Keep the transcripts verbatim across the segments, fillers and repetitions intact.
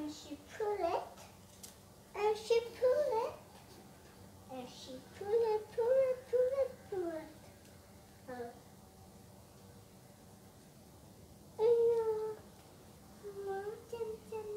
And she pull it. And she pull it. And she pull it, pull it, pull it, pull it. Oh. Ayun. Oh, dyan, dyan.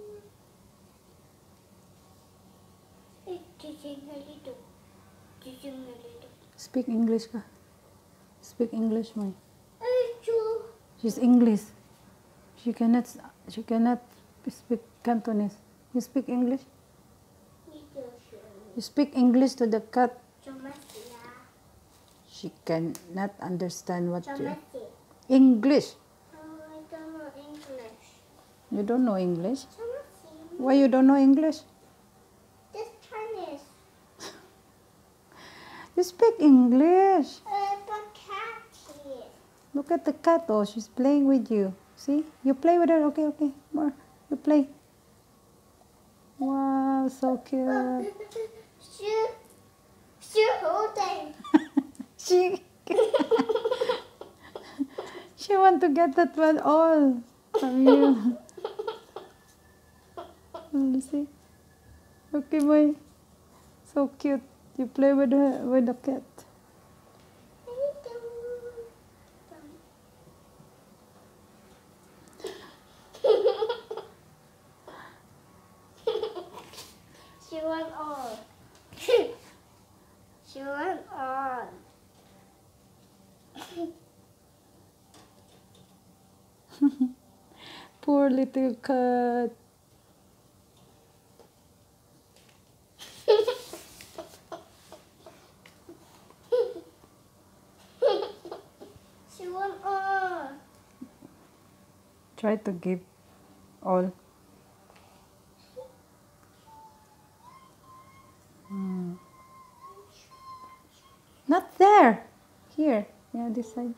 Eh, gising na dito. Gising na dito. Speak English ka. Speak English, Moy. Ay, Joe. She's English. She cannot. She cannot speak Cantonese. You speak English. Dito siya. You speak English to the cat. Chomasiya. She cannot understand what you. Chomasi. English. Oh, I don't know English. You don't know English. Chomasi. Why you don't know English? This Chinese. You speak English. Uh, but cat here. Look at the cat. Oh, she's playing with you. See? You play with her. Okay, okay. More. You play. Wow, so cute. She, she holding. She. She want to get that one all from you. You see? Okay, boy. So cute. You play with her, with the cat. She went on. She went on. Poor little cat. She went on. Try to give all. Hmm. Not there. Here. Yeah, this side.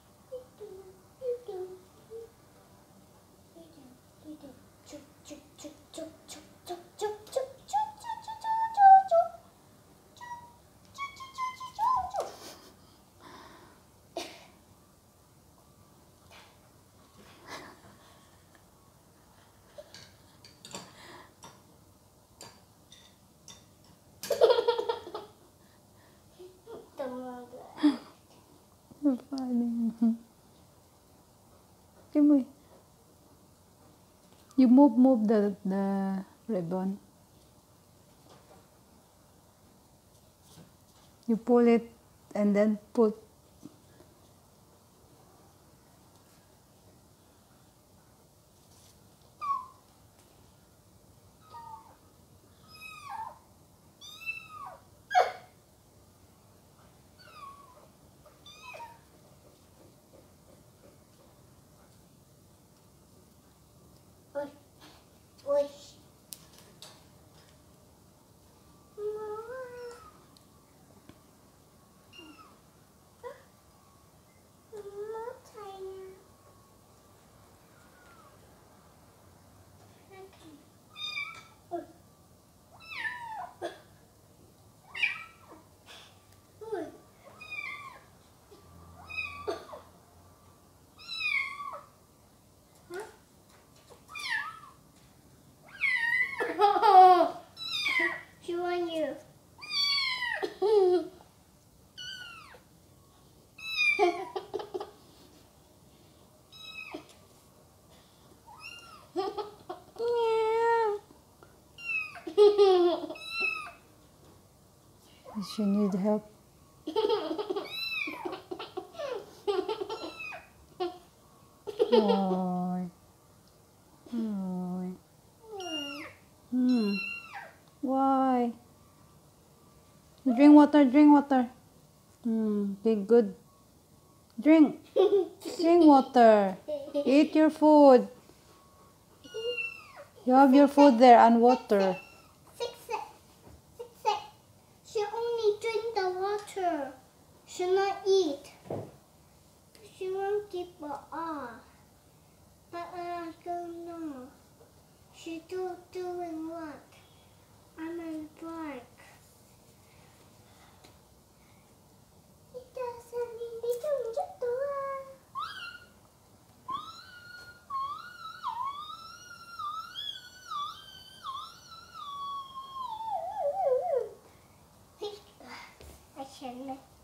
So funny. Okay, boy. You move, move the the ribbon. You pull it and then put. Oi. She want you. She need help. Boy. Boy. Hmm. Why? Drink water, drink water. Hmm. Be good. Drink. Drink water. Eat your food. You have your food there and water. Fix it. Fix it. She only drink the water. She not eat. She won't keep her off. But I don't know. She do doing what? I'm in dark. It doesn't mean they don't get the one. ข็งๆเลย